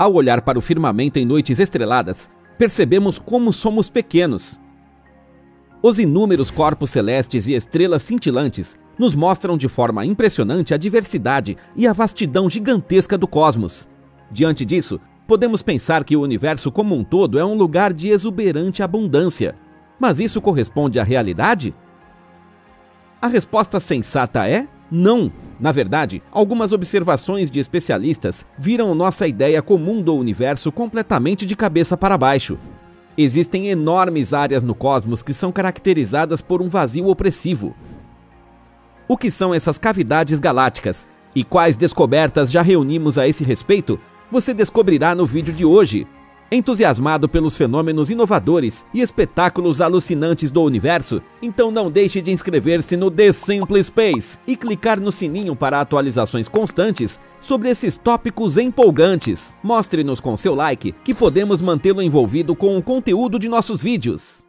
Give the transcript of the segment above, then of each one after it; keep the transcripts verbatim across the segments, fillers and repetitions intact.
Ao olhar para o firmamento em noites estreladas, percebemos como somos pequenos. Os inúmeros corpos celestes e estrelas cintilantes nos mostram de forma impressionante a diversidade e a vastidão gigantesca do cosmos. Diante disso, podemos pensar que o universo como um todo é um lugar de exuberante abundância. Mas isso corresponde à realidade? A resposta sensata é não. Na verdade, algumas observações de especialistas viram nossa ideia comum do universo completamente de cabeça para baixo. Existem enormes áreas no cosmos que são caracterizadas por um vazio opressivo. O que são essas cavidades galácticas e quais descobertas já reunimos a esse respeito, você descobrirá no vídeo de hoje. Entusiasmado pelos fenômenos inovadores e espetáculos alucinantes do universo, então não deixe de inscrever-se no The Simple Space e clicar no sininho para atualizações constantes sobre esses tópicos empolgantes. Mostre-nos com seu like que podemos mantê-lo envolvido com o conteúdo de nossos vídeos.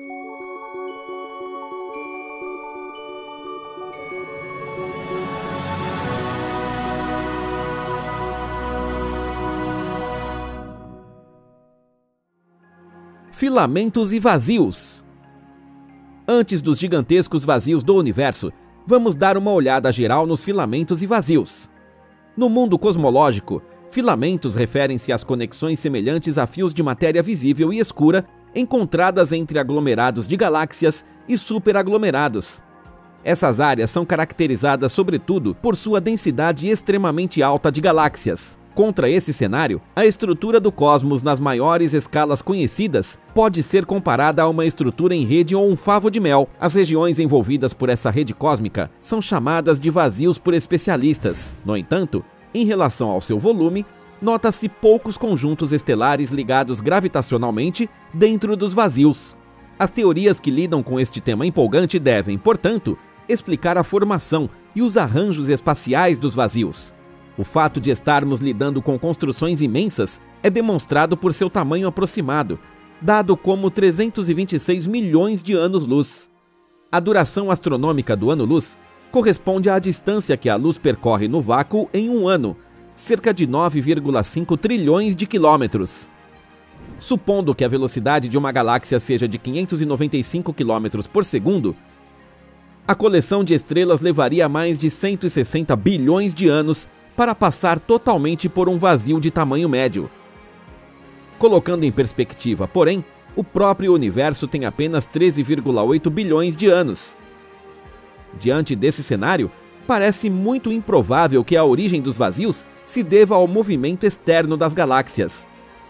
Filamentos e vazios. Antes dos gigantescos vazios do universo, vamos dar uma olhada geral nos filamentos e vazios. No mundo cosmológico, filamentos referem-se às conexões semelhantes a fios de matéria visível e escura encontradas entre aglomerados de galáxias e superaglomerados. Essas áreas são caracterizadas sobretudo por sua densidade extremamente alta de galáxias. Contra esse cenário, a estrutura do cosmos nas maiores escalas conhecidas pode ser comparada a uma estrutura em rede ou um favo de mel. As regiões envolvidas por essa rede cósmica são chamadas de vazios por especialistas. No entanto, em relação ao seu volume, nota-se poucos conjuntos estelares ligados gravitacionalmente dentro dos vazios. As teorias que lidam com este tema empolgante devem, portanto, explicar a formação e os arranjos espaciais dos vazios. O fato de estarmos lidando com construções imensas é demonstrado por seu tamanho aproximado, dado como trezentos e vinte e seis milhões de anos-luz. A duração astronômica do ano-luz corresponde à distância que a luz percorre no vácuo em um ano, cerca de nove vírgula cinco trilhões de quilômetros. Supondo que a velocidade de uma galáxia seja de quinhentos e noventa e cinco quilômetros por segundo, a coleção de estrelas levaria mais de cento e sessenta bilhões de anos para passar totalmente por um vazio de tamanho médio. Colocando em perspectiva, porém, o próprio universo tem apenas treze vírgula oito bilhões de anos. Diante desse cenário, parece muito improvável que a origem dos vazios se deva ao movimento externo das galáxias.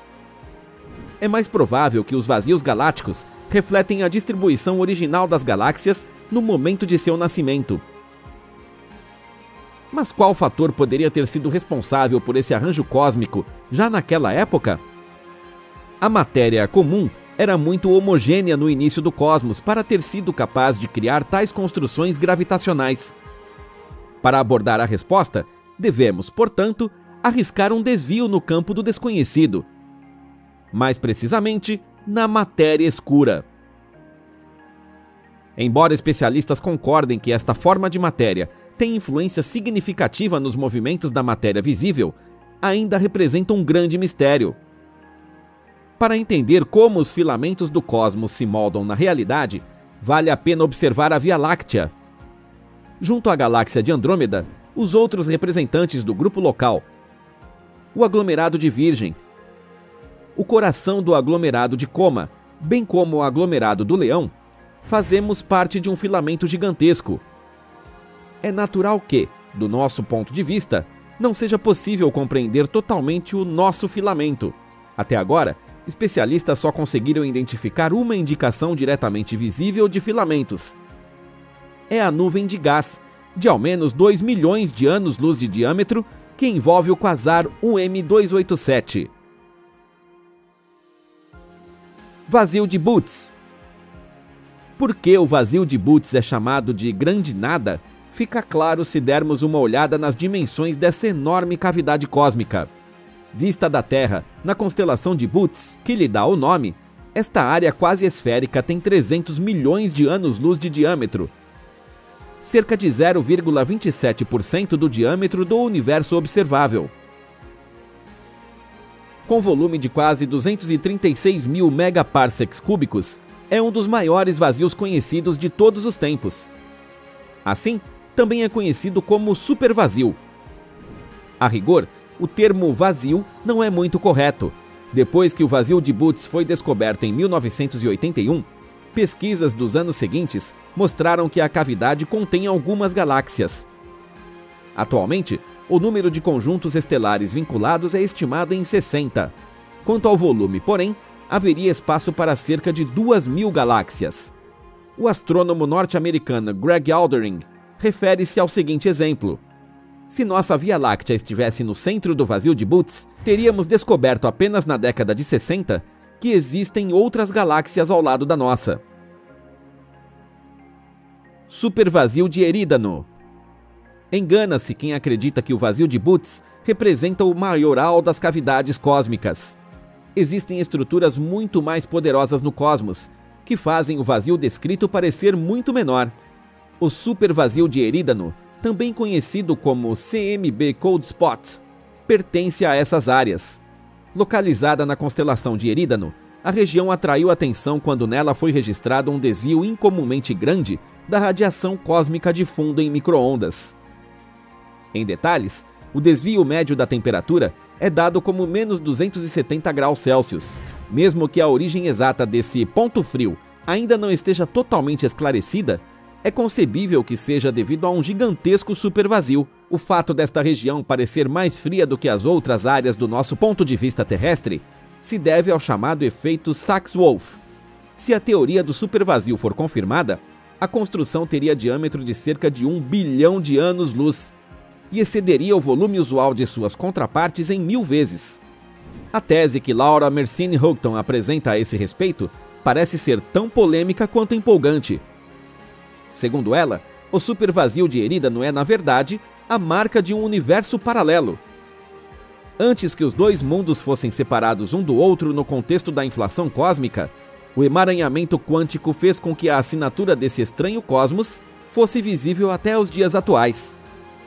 É mais provável que os vazios galácticos refletem a distribuição original das galáxias no momento de seu nascimento. Mas qual fator poderia ter sido responsável por esse arranjo cósmico já naquela época? A matéria comum era muito homogênea no início do cosmos para ter sido capaz de criar tais construções gravitacionais. Para abordar a resposta, devemos, portanto, arriscar um desvio no campo do desconhecido. Mais precisamente, na matéria escura. Embora especialistas concordem que esta forma de matéria tem influência significativa nos movimentos da matéria visível, ainda representa um grande mistério. Para entender como os filamentos do cosmos se moldam na realidade, vale a pena observar a Via Láctea. Junto à galáxia de Andrômeda, os outros representantes do grupo local, o aglomerado de Virgem, o coração do aglomerado de Coma, bem como o aglomerado do Leão, fazemos parte de um filamento gigantesco. É natural que, do nosso ponto de vista, não seja possível compreender totalmente o nosso filamento. Até agora, especialistas só conseguiram identificar uma indicação diretamente visível de filamentos. É a nuvem de gás, de ao menos dois milhões de anos-luz de diâmetro, que envolve o quasar um M duzentos e oitenta e sete. Vazio de Boots. Por que o vazio de Boots é chamado de Grande Nada, fica claro se dermos uma olhada nas dimensões dessa enorme cavidade cósmica. Vista da Terra, na constelação de Boots, que lhe dá o nome, esta área quase esférica tem trezentos milhões de anos-luz de diâmetro, cerca de zero vírgula vinte e sete por cento do diâmetro do universo observável. Com volume de quase duzentos e trinta e seis mil megaparsecs cúbicos, é um dos maiores vazios conhecidos de todos os tempos. Assim, também é conhecido como supervazio. A rigor, o termo vazio não é muito correto. Depois que o vazio de Bootes foi descoberto em mil novecentos e oitenta e um, pesquisas dos anos seguintes mostraram que a cavidade contém algumas galáxias. Atualmente, o número de conjuntos estelares vinculados é estimado em sessenta. Quanto ao volume, porém, haveria espaço para cerca de duas mil galáxias. O astrônomo norte-americano Greg Aldering refere-se ao seguinte exemplo: se nossa Via Láctea estivesse no centro do vazio de Bootes, teríamos descoberto apenas na década de sessenta que existem outras galáxias ao lado da nossa. Supervazio de Erídano. Engana-se quem acredita que o vazio de Bootes representa o maioral das cavidades cósmicas. Existem estruturas muito mais poderosas no cosmos, que fazem o vazio descrito parecer muito menor. O supervazio de Erídano, também conhecido como C M B Cold Spot, pertence a essas áreas. Localizada na constelação de Erídano, a região atraiu atenção quando nela foi registrado um desvio incomumente grande da radiação cósmica de fundo em micro-ondas. Em detalhes, o desvio médio da temperatura é dado como menos duzentos e setenta graus Celsius. Mesmo que a origem exata desse ponto frio ainda não esteja totalmente esclarecida, é concebível que seja devido a um gigantesco supervazio. O fato desta região parecer mais fria do que as outras áreas do nosso ponto de vista terrestre se deve ao chamado efeito Sachs-Wolf. Se a teoria do supervazio for confirmada, a construção teria diâmetro de cerca de um bilhão de anos-luz e excederia o volume usual de suas contrapartes em mil vezes. A tese que Laura Mersini Houghton apresenta a esse respeito parece ser tão polêmica quanto empolgante. Segundo ela, o supervazio de Erídano é, na verdade, a marca de um universo paralelo. Antes que os dois mundos fossem separados um do outro no contexto da inflação cósmica, o emaranhamento quântico fez com que a assinatura desse estranho cosmos fosse visível até os dias atuais.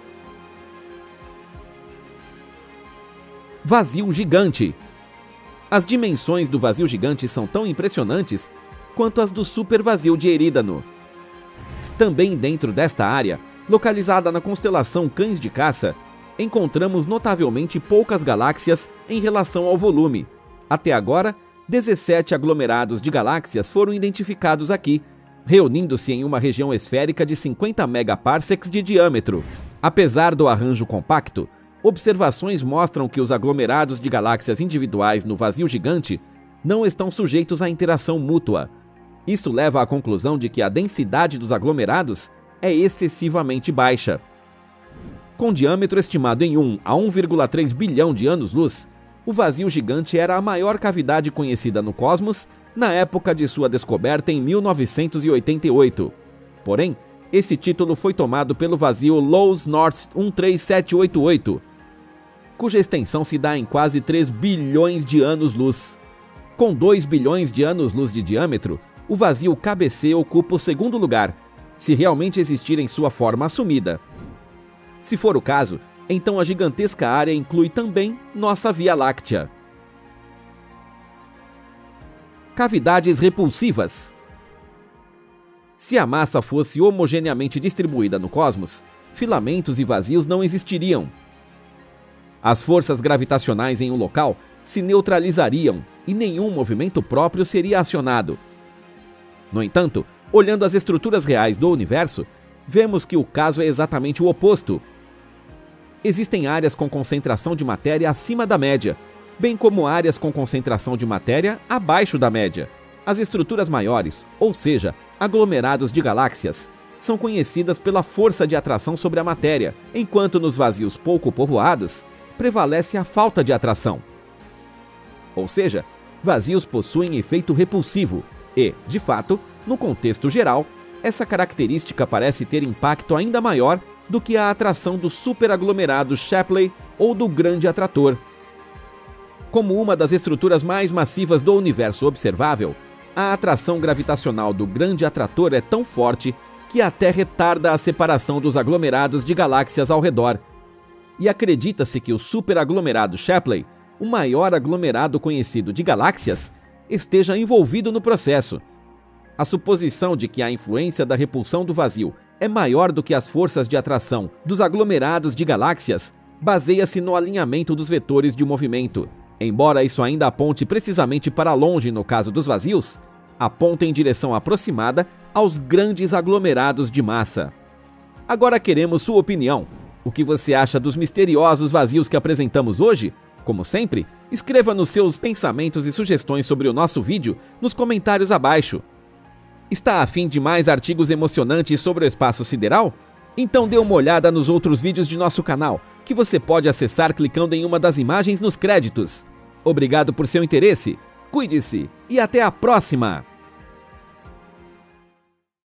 Vazio gigante. As dimensões do vazio gigante são tão impressionantes quanto as do supervazio de Erídano. Também dentro desta área, localizada na constelação Cães de Caça, encontramos notavelmente poucas galáxias em relação ao volume. Até agora, dezessete aglomerados de galáxias foram identificados aqui, reunindo-se em uma região esférica de cinquenta megaparsecs de diâmetro. Apesar do arranjo compacto, observações mostram que os aglomerados de galáxias individuais no vazio gigante não estão sujeitos à interação mútua. Isso leva à conclusão de que a densidade dos aglomerados é excessivamente baixa. Com diâmetro estimado em um a um vírgula três bilhão de anos-luz, o vazio gigante era a maior cavidade conhecida no cosmos na época de sua descoberta em mil novecentos e oitenta e oito. Porém, esse título foi tomado pelo vazio Low's North um três sete oito oito, cuja extensão se dá em quase três bilhões de anos-luz. Com dois bilhões de anos-luz de diâmetro, o vazio K B C ocupa o segundo lugar, se realmente existir em sua forma assumida. Se for o caso, então a gigantesca área inclui também nossa Via Láctea. Cavidades repulsivas. Se a massa fosse homogeneamente distribuída no cosmos, filamentos e vazios não existiriam. As forças gravitacionais em um local se neutralizariam e nenhum movimento próprio seria acionado. No entanto, olhando as estruturas reais do universo, vemos que o caso é exatamente o oposto. Existem áreas com concentração de matéria acima da média, bem como áreas com concentração de matéria abaixo da média. As estruturas maiores, ou seja, aglomerados de galáxias, são conhecidas pela força de atração sobre a matéria, enquanto nos vazios pouco povoados, prevalece a falta de atração. Ou seja, vazios possuem efeito repulsivo e, de fato, no contexto geral, essa característica parece ter impacto ainda maior do que a atração do superaglomerado Shapley ou do grande atrator. Como uma das estruturas mais massivas do universo observável, a atração gravitacional do grande atrator é tão forte que até retarda a separação dos aglomerados de galáxias ao redor. E acredita-se que o superaglomerado Shapley o maior aglomerado conhecido de galáxias, esteja envolvido no processo. A suposição de que a influência da repulsão do vazio é maior do que as forças de atração dos aglomerados de galáxias baseia-se no alinhamento dos vetores de movimento. Embora isso ainda aponte precisamente para longe no caso dos vazios, aponta em direção aproximada aos grandes aglomerados de massa. Agora queremos sua opinião. O que você acha dos misteriosos vazios que apresentamos hoje? Como sempre, escreva nos seus pensamentos e sugestões sobre o nosso vídeo nos comentários abaixo. Está a fim de mais artigos emocionantes sobre o espaço sideral? Então dê uma olhada nos outros vídeos de nosso canal, que você pode acessar clicando em uma das imagens nos créditos. Obrigado por seu interesse, cuide-se e até a próxima!